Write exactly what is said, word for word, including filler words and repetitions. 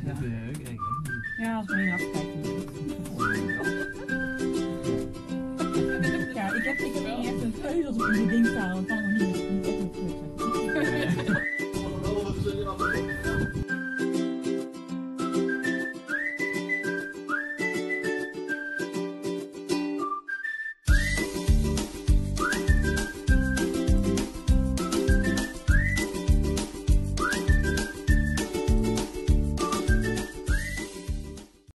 Dat wil je ook eng, hè? Ja, als we in afkijken. Ja, ik heb, ik heb niet echt een keuze als ik in die ding sta, dan kan ik nog niet.